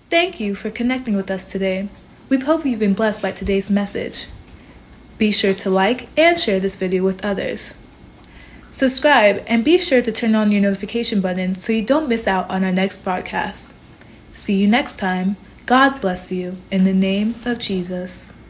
Thank you for connecting with us today. We hope you've been blessed by today's message. Be sure to like and share this video with others. Subscribe and be sure to turn on your notification button so you don't miss out on our next broadcast. See you next time. God bless you in the name of Jesus.